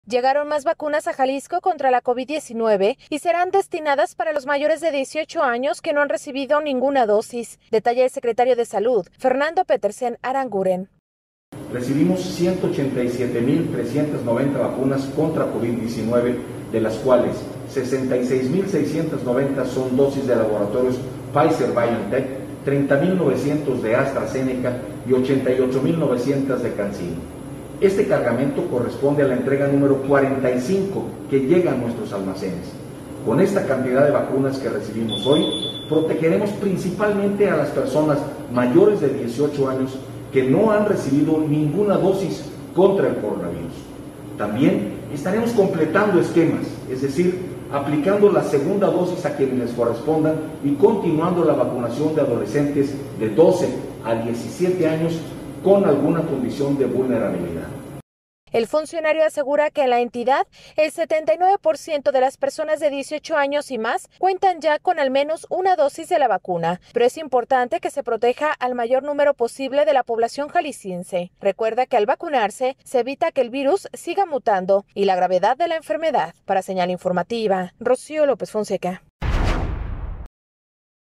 Llegaron más vacunas a Jalisco contra la COVID-19 y serán destinadas para los mayores de 18 años que no han recibido ninguna dosis, detalla el secretario de Salud, Fernando Petersen Aranguren. Recibimos 187.390 vacunas contra COVID-19, de las cuales 66.690 son dosis de laboratorios Pfizer-BioNTech, 30.900 de AstraZeneca y 88.900 de CanSino. Este cargamento corresponde a la entrega número 45 que llega a nuestros almacenes. Con esta cantidad de vacunas que recibimos hoy, protegeremos principalmente a las personas mayores de 18 años que no han recibido ninguna dosis contra el coronavirus. También estaremos completando esquemas, es decir, aplicando la segunda dosis a quienes les correspondan y continuando la vacunación de adolescentes de 12 a 17 años con alguna condición de vulnerabilidad. El funcionario asegura que en la entidad el 79% de las personas de 18 años y más cuentan ya con al menos una dosis de la vacuna, pero es importante que se proteja al mayor número posible de la población jalisciense. Recuerda que al vacunarse se evita que el virus siga mutando y la gravedad de la enfermedad. Para Señal Informativa, Rocío López Fonseca.